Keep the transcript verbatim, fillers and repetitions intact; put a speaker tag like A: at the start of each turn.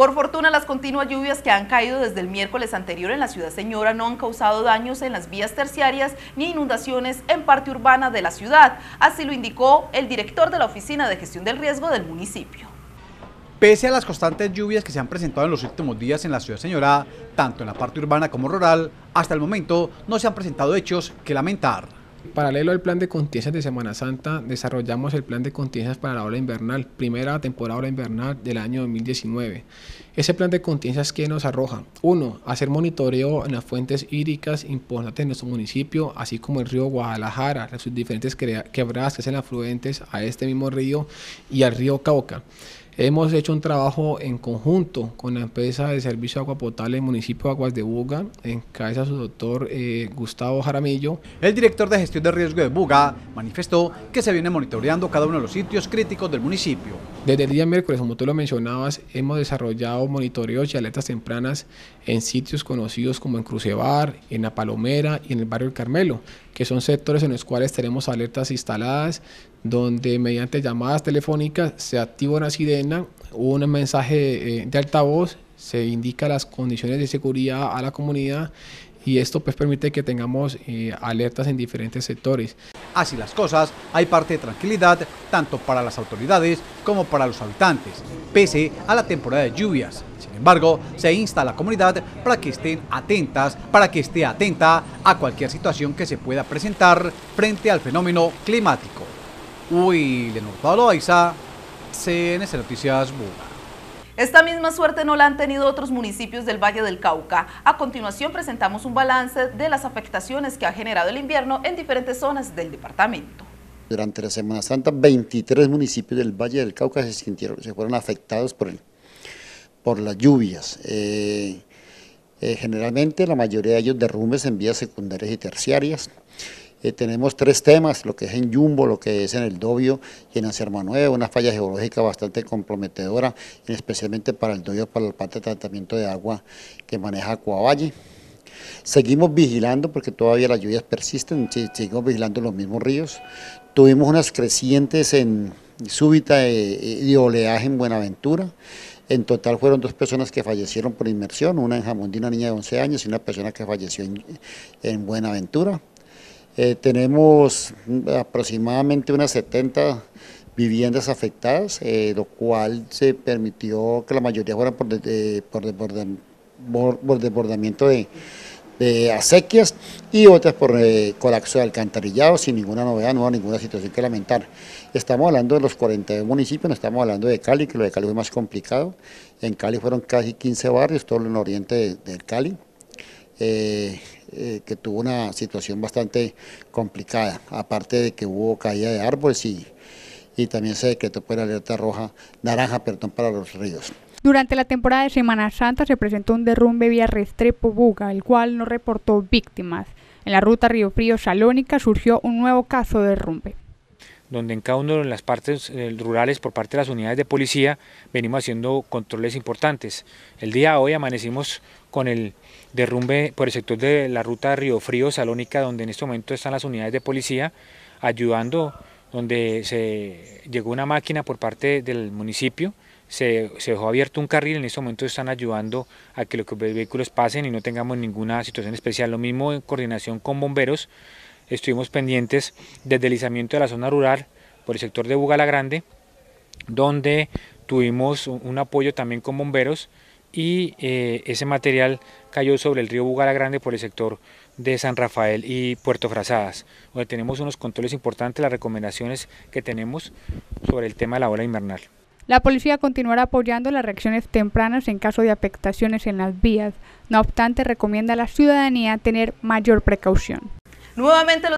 A: Por fortuna, las continuas lluvias que han caído desde el miércoles anterior en la ciudad señora no han causado daños en las vías terciarias ni inundaciones en parte urbana de la ciudad. Así lo indicó el director de la Oficina de Gestión del Riesgo del municipio.
B: Pese a las constantes lluvias que se han presentado en los últimos días en la ciudad señora, tanto en la parte urbana como rural, hasta el momento no se han presentado hechos que lamentar.
C: Paralelo al plan de contingencias de Semana Santa, desarrollamos el plan de contingencias para la ola invernal, primera temporada ola invernal del año dos mil diecinueve. Ese plan de contingencias que nos arroja, uno, hacer monitoreo en las fuentes hídricas importantes en nuestro municipio, así como el río Guadalajara, sus diferentes quebradas que hacen afluentes a este mismo río y al río Cauca. Hemos hecho un trabajo en conjunto con la empresa de servicio de agua potable del municipio de Aguas de Buga, en cabeza de su doctor eh, Gustavo Jaramillo.
B: El director de gestión de riesgo de Buga manifestó que se viene monitoreando cada uno de los sitios críticos del municipio.
C: Desde el día miércoles, como tú lo mencionabas, hemos desarrollado monitoreos y alertas tempranas en sitios conocidos como en Crucebar, en La Palomera y en el barrio El Carmelo, que son sectores en los cuales tenemos alertas instaladas, donde mediante llamadas telefónicas se activa una sirena, un mensaje de altavoz, se indica las condiciones de seguridad a la comunidad y esto pues permite que tengamos eh, alertas en diferentes sectores.
B: Así las cosas, hay parte de tranquilidad tanto para las autoridades como para los habitantes, pese a la temporada de lluvias. Sin embargo, se insta a la comunidad para que estén atentas, para que esté atenta a cualquier situación que se pueda presentar frente al fenómeno climático. William Pablo Baiza, C N C Noticias Buga.
A: Esta misma suerte no la han tenido otros municipios del Valle del Cauca. A continuación presentamos un balance de las afectaciones que ha generado el invierno en diferentes zonas del departamento.
D: Durante la Semana Santa, veintitrés municipios del Valle del Cauca se sintieron, se fueron afectados por, el, por las lluvias. Eh, eh, generalmente la mayoría de ellos derrumbes en vías secundarias y terciarias. Eh, tenemos tres temas, lo que es en Yumbo, lo que es en el Dobio y en Anciano Nuevo, una falla geológica bastante comprometedora, especialmente para el Dobio, para el parte de tratamiento de agua que maneja Acuavalle. Seguimos vigilando porque todavía las lluvias persisten, seguimos vigilando los mismos ríos. Tuvimos unas crecientes en súbita de, de oleaje en Buenaventura. En total fueron dos personas que fallecieron por inmersión, una en Jamundí, una niña de once años y una persona que falleció en, en Buenaventura. Eh, tenemos aproximadamente unas setenta viviendas afectadas, eh, lo cual se permitió que la mayoría fueran por, de, por, desborda, por, por desbordamiento de, de acequias y otras por eh, colapso de alcantarillado, sin ninguna novedad, no hubo ninguna situación que lamentar. Estamos hablando de los cuarenta y dos municipios, no estamos hablando de Cali, que lo de Cali fue más complicado. En Cali fueron casi quince barrios, todo en el oriente de, del Cali. Eh, eh, que tuvo una situación bastante complicada, aparte de que hubo caída de árboles y, y también se decretó por alerta roja, naranja perdón, para los ríos.
E: Durante la temporada de Semana Santa se presentó un derrumbe vía Restrepo-Buga, el cual no reportó víctimas. En la ruta Río Frío-Salónica surgió un nuevo caso de derrumbe,
F: donde en cada una de las partes eh, rurales por parte de las unidades de policía venimos haciendo controles importantes. El día de hoy amanecimos con el derrumbe por el sector de la ruta Río Frío-Salónica, donde en este momento están las unidades de policía ayudando, donde se llegó una máquina por parte del municipio, se, se dejó abierto un carril, en este momento están ayudando a que los vehículos pasen y no tengamos ninguna situación especial. Lo mismo en coordinación con bomberos, estuvimos pendientes del deslizamiento de la zona rural por el sector de Buga la Grande, donde tuvimos un, un apoyo también con bomberos y eh, ese material cayó sobre el río Buga la Grande por el sector de San Rafael y Puerto Frazadas, donde tenemos unos controles importantes, las recomendaciones que tenemos sobre el tema de la ola invernal.
E: La policía continuará apoyando las reacciones tempranas en caso de afectaciones en las vías, no obstante recomienda a la ciudadanía tener mayor precaución.
A: Nuevamente